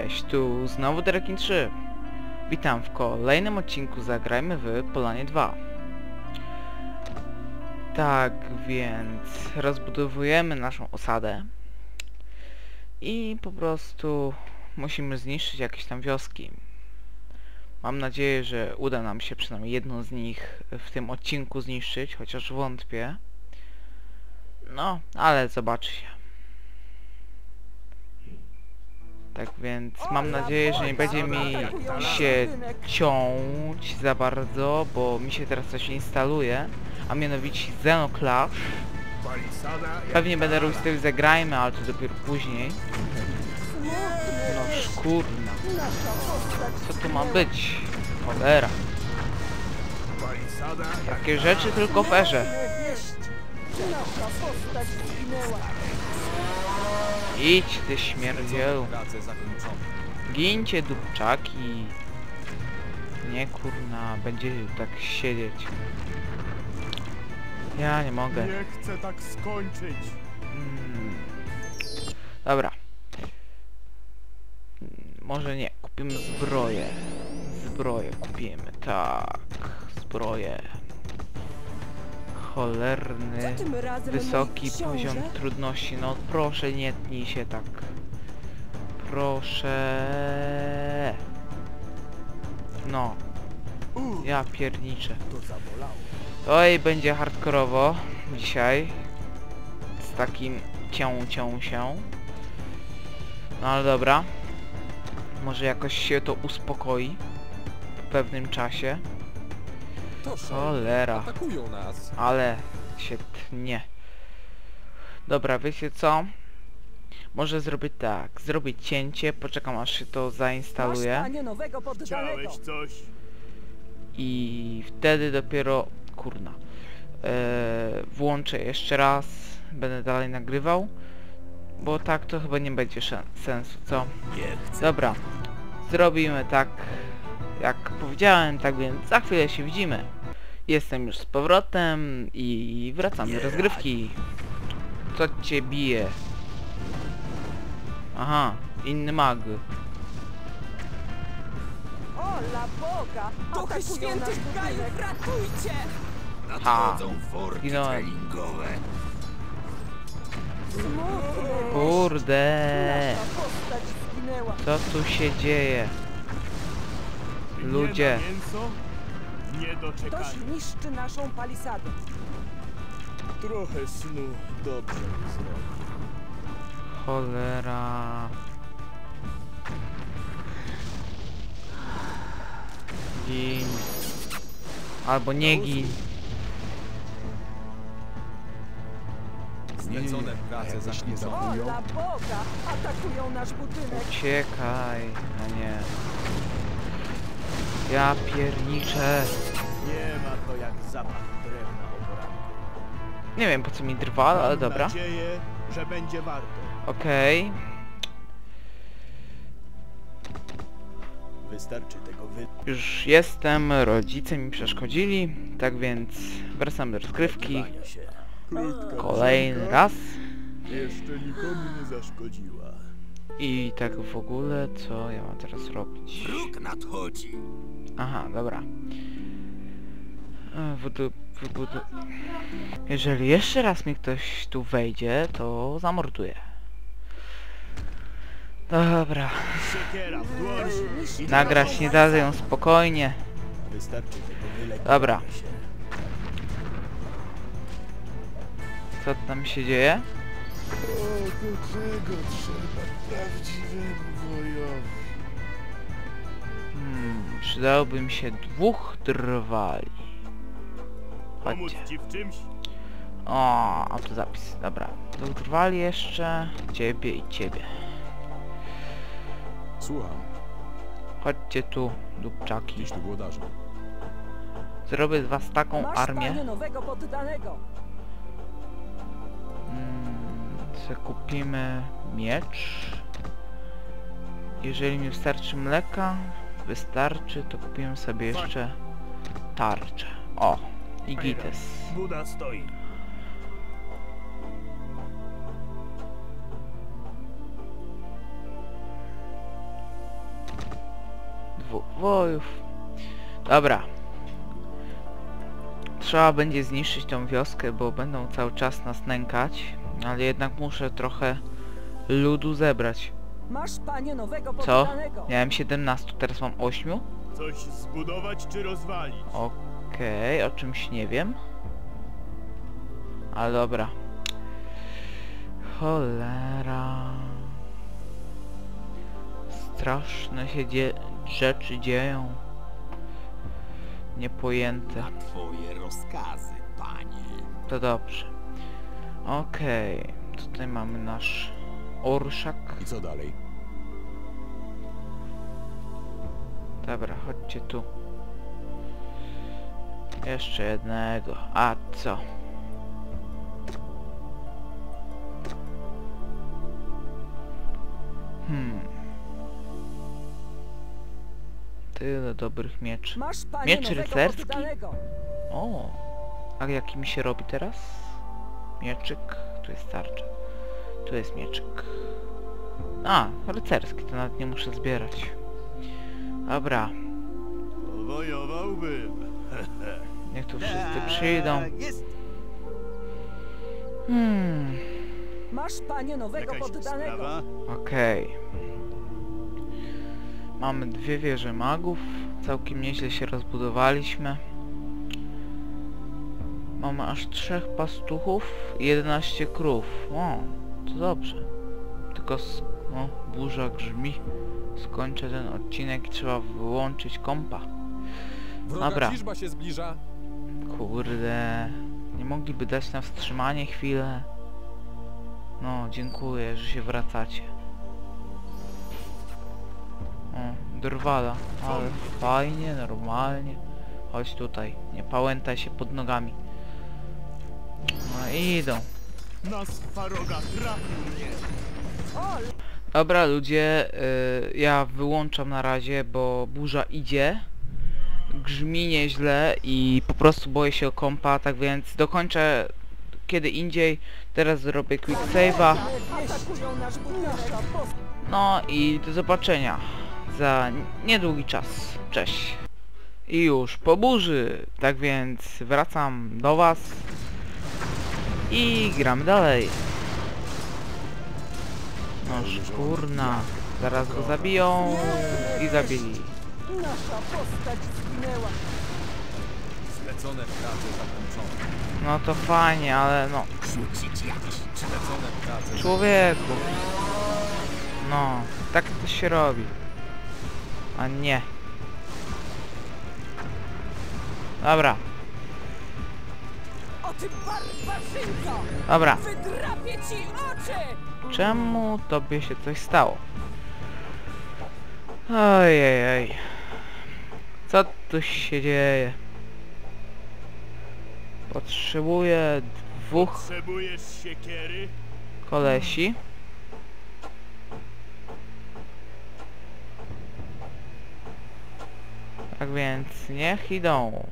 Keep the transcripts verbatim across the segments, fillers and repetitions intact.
Cześć, tu znowu Drekin trzy. Witam w kolejnym odcinku Zagrajmy w Polanie dwa. Tak więc rozbudowujemy naszą osadę i po prostu musimy zniszczyć jakieś tam wioski. Mam nadzieję, że uda nam się przynajmniej jedną z nich w tym odcinku zniszczyć, chociaż wątpię. No, ale zobaczy się. Tak więc mam nadzieję, że nie będzie mi się ciąć za bardzo, bo mi się teraz coś instaluje, a mianowicie Xenoclash. Pewnie będę robił styl Zagrajmy, ale to dopiero później. No szkurna. Co to ma być? Cholera. Takie rzeczy tylko w erze. Idź ty śmierdzielu. Gincie dupczaki. Nie kurna, będzie tak siedzieć. Ja nie mogę. Nie chcę tak skończyć. Hmm. Dobra. Może nie, kupimy zbroję. Zbroję kupimy, tak. Zbroję. Cholerny, wysoki poziom trudności. No proszę, nie tnij się tak. Proszę. No. Ja pierniczę. Oj, będzie hardkorowo dzisiaj. Z takim cią cią się. No ale dobra. Może jakoś się to uspokoi po pewnym czasie. Cholera. Atakują nas. Ale się tnie. Dobra, wiecie co? Może zrobię tak. Zrobię cięcie, poczekam aż się to zainstaluje. Chciałeś coś? I wtedy dopiero... Kurna. Yy, włączę jeszcze raz. Będę dalej nagrywał. Bo tak to chyba nie będzie sensu, co? Dobra. Zrobimy tak, jak powiedziałem, tak więc za chwilę się widzimy. Jestem już z powrotem i wracamy do rozgrywki. Co cię bije? Aha, inny mag. Ola Boga! Duchy świętych gajów, ratujcie! Ha, zginąłem. Kurde. Co tu się dzieje? Ludzie. Nie na mięso? Nie doczekaj. Ktoś niszczy naszą palisadę. Trochę snu dobrze mi zrobi. Cholera. Gin. Albo nie gin. Zlecone prace zakończone. Ola Boga! Atakują nasz budynek. Uciekaj, a nie. Ja pierniczę. Nie ma to jak zapach drewna o poranku. Nie wiem po co mi drwal, ale dobra. Mam nadzieję, że będzie warto. Okej. Wystarczy tego wy... Już jestem, rodzice mi przeszkodzili, tak więc wracam do rozgrywki. Odbywania się. Krótka Kolejny drzemka raz. jeszcze nikomu nie zaszkodziła. I tak w ogóle, co ja mam teraz robić? Wróg nadchodzi. Aha, dobra. E, Wydu... Wybudu... Jeżeli jeszcze raz mi ktoś tu wejdzie, to zamorduję. Dobra. Siekiera w dłoń. I Nagrać nie da ją spokojnie. Wystarczy tego wyleczenia Dobra. się. Co tam się dzieje? O, do czego trzeba prawdziwemu wojowi? Hmm, przydałoby mi się dwóch drwali. Pomóc Chodźcie. ci w czymś? O, autozapis, dobra. Dwóch drwali jeszcze, ciebie i ciebie. Słucham, Chodźcie tu, dupczaki. gdzieś tu włodarze. Zrobię z was taką Masz, armię. panie, nowego poddanego. Hmm, co kupimy miecz. Jeżeli mi wystarczy mleka, wystarczy, to kupimy sobie jeszcze tarczę. O, i gites. Buda stoi. dwóch wojów. Dobra. Trzeba będzie zniszczyć tą wioskę, bo będą cały czas nas nękać. Ale jednak muszę trochę ludu zebrać. Masz, panie, nowego Co? poddanego. Miałem siedemnaście, teraz mam osiem. Coś zbudować czy rozwalić? Okej, o czymś nie wiem. Ale dobra. Cholera. Straszne się dzie rzeczy dzieją. Niepojęte. Na twoje rozkazy, panie. To dobrze. Okej. Tutaj mamy nasz orszak. I co dalej? Dobra, chodźcie tu. Jeszcze jednego. A co? Hmm. Tyle dobrych mieczy. Masz, panie, Miecz nowego rycerski? poddanego. O, a jaki mi się robi teraz? Mieczyk. Tu jest tarcza. Tu jest mieczyk. A, rycerski, to nawet nie muszę zbierać. Dobra, Powojowałbym. niech tu wszyscy przyjdą. Jest Hmm, Masz, panie, nowego jakaś poddanego. sprawa? okej. Mamy dwie wieże magów. Całkiem nieźle się rozbudowaliśmy. Mamy aż trzech pastuchów i jedenaście krów. O, to dobrze. Tylko s o, burza grzmi. Skończę ten odcinek i trzeba wyłączyć kompa. Wroga Dobra. liczba się zbliża. Kurde. Nie mogliby dać na wstrzymanie chwilę? No, dziękuję, że się wracacie. O, drwala. Ale fajnie, normalnie. Chodź tutaj. Nie pałętaj się pod nogami. No i idą. Nas Faroga trafił mnie. O, Dobra ludzie, y, ja wyłączam na razie, bo burza idzie. Grzmi nieźle i po prostu boję się o kompa, tak więc dokończę kiedy indziej. Teraz zrobię quick save'a. atakują nasz budynek. No i do zobaczenia za niedługi czas. Cześć. I już po burzy, tak więc wracam do was i gramy dalej. Noż kurna, zaraz go zabiją i zabili. Nasza postać zginęła. Zlecone prace zakończone. No to fajnie, ale no, Rzucić jakiś czas. Zlecone prace człowieku. No, tak to się robi. A nie. Dobra, O ty barbarzyńco! dobra. Wydrapię ci oczy! Czemu tobie się coś stało? Ojej. Co tu się dzieje? Potrzebuję dwóch Potrzebujesz siekiery? kolesi. Tak więc niech idą.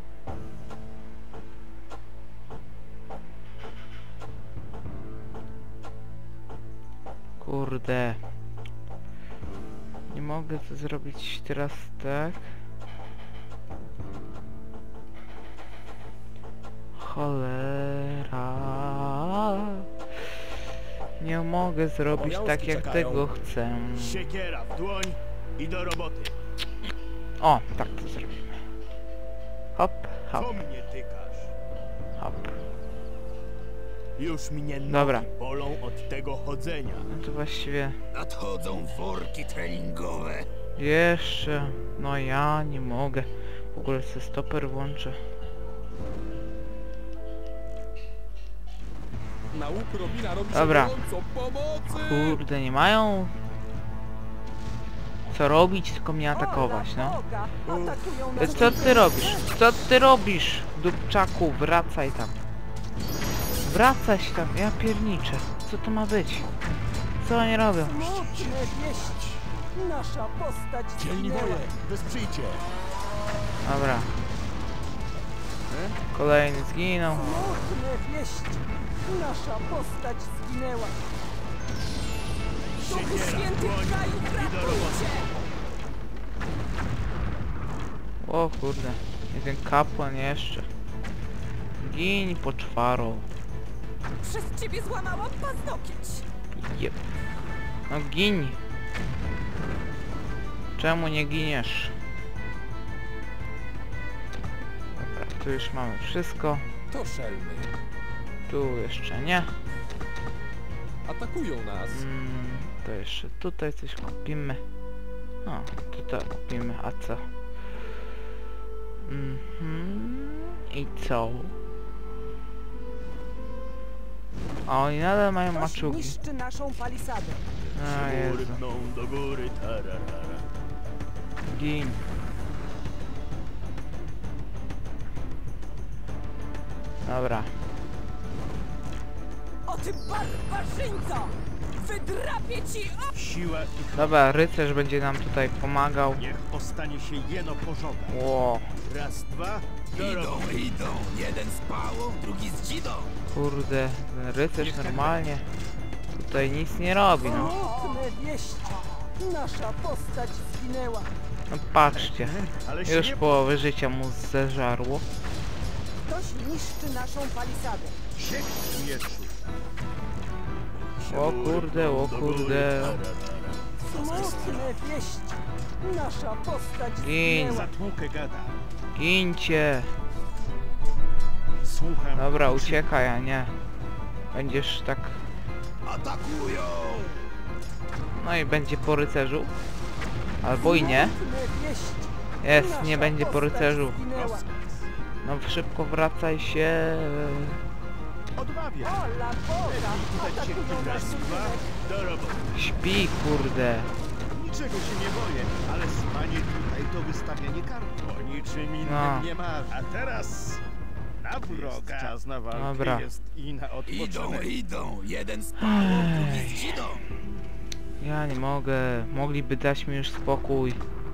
Kurde. Nie mogę to zrobić teraz tak. Cholera. Nie mogę zrobić tak Obowiązki jak czekają. tego chcę. Siekiera w dłoń i do roboty. O, tak to zrobimy. Hop, hop, Co mnie tykasz? hop. Już mnie nogi Dobra. bolą od tego chodzenia. No to właściwie Nadchodzą worki treningowe. jeszcze... No ja nie mogę. W ogóle sobie stoper włączę. Na łuk Robina robi się Dobra. gorąco. Pomocy! Kurde, nie mają co robić, tylko mnie atakować, O, no. na Boga! Atakują E, nasz Co ty budynek. robisz? Co ty robisz? Dupczaku, wracaj tam. Wracaj się tam, ja pierniczę. Co to ma być? Co oni robią? Smutne wieści. Nasza postać Dzielni zginęła. woje, wesprzyjcie. Dobra. Kolejny zginął. Smutne wieści. Nasza postać zginęła. Duchy Siekiera w świętych dłoń krajów, i do roboty. ratujcie! O kurde, jeden kapłan jeszcze. Gin poczwarą. Przez ciebie złamałam paznokieć. Jep. No gin. Czemu nie giniesz? Dobra, tu już mamy wszystko. To szelmy. Tu jeszcze nie. Atakują nas. Mm, to jeszcze tutaj coś kupimy. O, tutaj kupimy, a co? Mhm. I co? A oni nadal mają Ktoś maczugi. niszczy naszą palisadę. A Jezu. Murkną do góry, tararara. Gin. Dobra. O ty barbarzyńco! Wydrapię ci o... Siła ich Dobra, rycerz będzie nam tutaj pomagał. niech ostanie się jeno pożoga. Ło, Raz, dwa, do Idą, roboty. idą. Jeden z pałą, drugi z dzidą. kurde, ten rycerz normalnie tutaj nic nie robi, no. Smutne wieści. Nasza postać zginęła. No patrzcie, Ale się już nie połowę życia mu zeżarło. Ktoś niszczy naszą palisadę. siek w mieczu. O kurde, o Murkną do góry, kurde. tararara. Smutne wieści. Nasza postać Gin. zginęła. Zatłukę gada. Gincie! Słucham. Dobra, uciekaj, a nie. Będziesz tak... Atakują! No i będzie po rycerzu. Albo i nie. Smutne wieści. Jest, Nasza nie będzie po postać rycerzu. zginęła. No szybko wracaj się. Odmawiam. Ola Boga! Udać się Atakują raz, nasz dwa, budynek. do roboty. Śpi, kurde. Niczego się nie boję, ale spanie tutaj to wystawianie kart. O niczym innym No. nie ma. A teraz na wroga. Jest czas na walkę, Dobra. jest i na Idą, odpoczynek. idą. Jeden z pałą, drugi z dzidą. Ja nie mogę. Mogliby dać mi już spokój.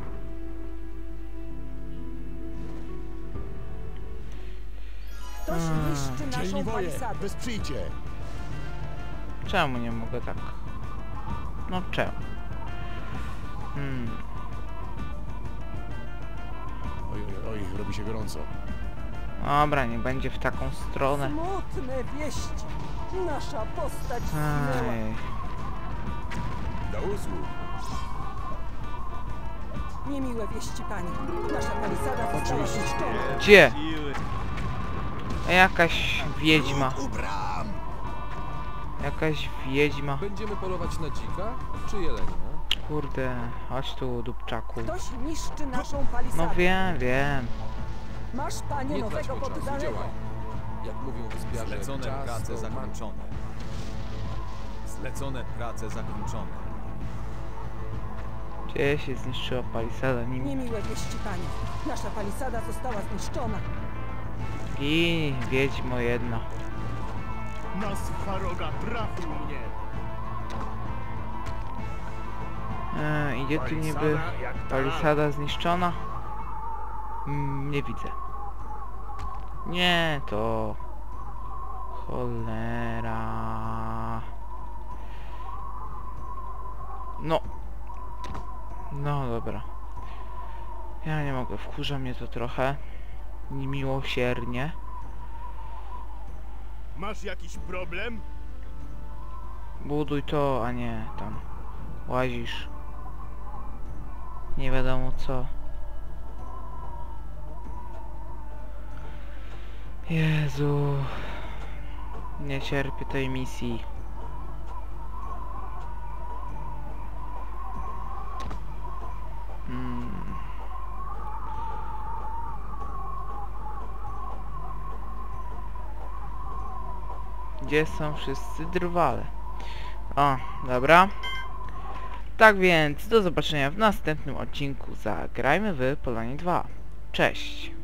Ktoś Hmm. niszczy naszą palisadę. wesprzyjcie. Czemu nie mogę tak? No czemu? Hmm. Oj, oj, oj, robi się gorąco. Dobra, nie będzie w taką stronę. Smutne wieści. Nasza postać zginęła. Ej. Do usług. Niemiłe wieści, panie. Nasza palisada została zniszczona. Gdzie? Siły. Jakaś wiedźma. Lud u bram. Jakaś wiedźma. Będziemy polować na dzika czy jelenia? Kurde, chodź tu, dupczaku. Ktoś niszczy naszą palisadę. No wiem, wiem. Masz, panie, Nie trać nowego mi czasu, poddanego. działaj. Jak mówią wyspiarze, Zlecone czas prace to zakończone. Zlecone prace zakończone. Gdzie się zniszczyła palisada? Nim... Niemiłe wieści, panie. Nasza palisada została zniszczona. Gin, wiedźmo jedna. Nas faroga trafił mnie. E, idzie tu niby jak palisada zniszczona? Mm, nie widzę. Nie, to... Cholera... No. No dobra. Ja nie mogę, wkurza mnie to trochę. Niemiłosiernie. Masz jakiś problem? Buduj to, a nie tam łazisz. Nie wiadomo co. Jezu. Nie cierpię tej misji. Hmm. Gdzie są wszyscy drwale? O, dobra. Tak więc, do zobaczenia w następnym odcinku Zagrajmy w Polonie dwa. Cześć!